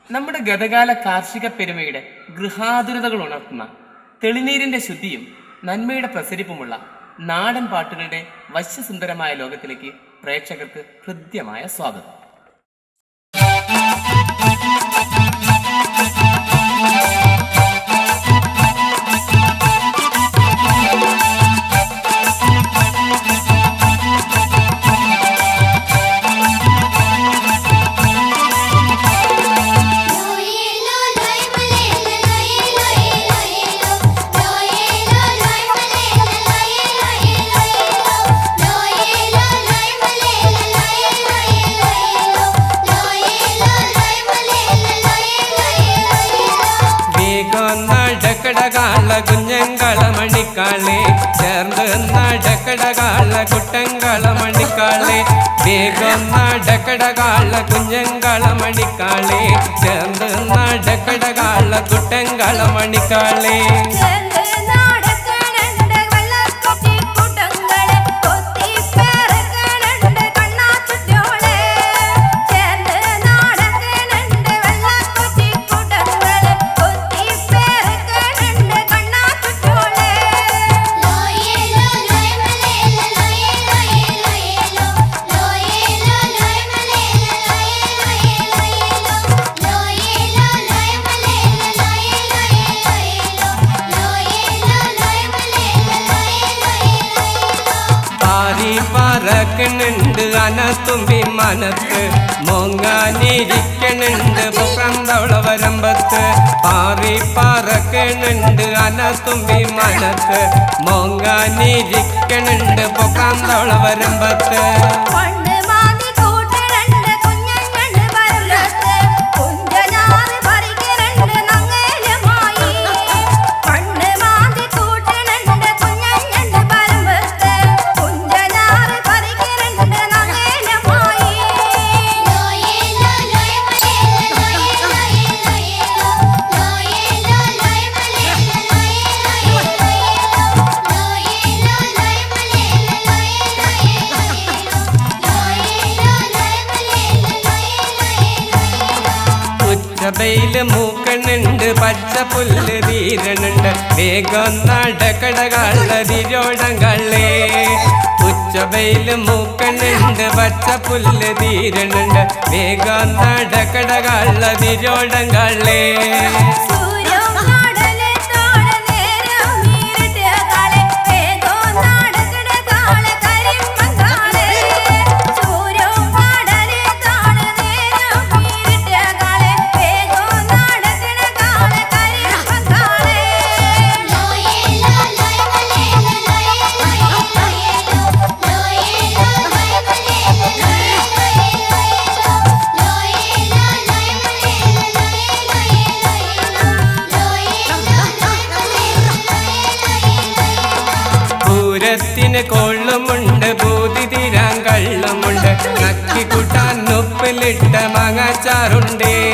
നമ്മുടെ ഗതകാല കാർഷിക പെരുമയുടെ ഗൃഹാതുരതകൾ ഉണർത്തുന്ന തെളിനീരിന്റെ ശുദ്ധിയും നന്മയുടെ പ്രസരിപ്പുമുള്ള നാടൻ പാട്ടുകളുടെ വശ്യസുന്ദരമായ ലോകത്തിലേക്ക് പ്രേക്ഷകർക്ക് ഹൃദ്യമായ സ്വാഗതം. കുഞ്ഞങ്കളമണിക്കാളെ ചേർന്ന് നടക്കടകാള കുട്ടങ്കളമണിക്കാളെ വേഗം നടക്കടകാള കുഞ്ഞങ്കളമണിക്കാളെ ചേർന്ന് നടക്കടകാള കുട്ടങ്കളമണിക്കാളെ പറക്കണുണ്ട് അനത്തുമ്പി മനത്ത് മോങ്ങാനിരിക്കണുണ്ട് പുറന്തവള വരമ്പത്ത് പാറി പറക്കണുണ്ട് അനത്തുമ്പി മനത്ത് മോങ്ങാനിരിക്കണുണ്ട് പുറന്തവള വരമ്പത്ത് സഭയില് മൂക്കണുണ്ട് പച്ച പുല്ല് തീരണുണ്ട് വേഗം നടക്കടകാള തിരോടങ്ങളെ ഉച്ചവയില് മൂക്കണുണ്ട് പച്ച പുല്ല് തീരണുണ്ട് വേഗം നടക്കടകാള തിരോടങ്ങളെ പൂരത്തിന് കൊള്ളുമുണ്ട് ബൂതി തീരാൻ കള്ളുമുണ്ട് നക്കി കൂട്ടാൻ ഉപ്പിലിട്ട മാങ്ങാച്ചാറുണ്ടേ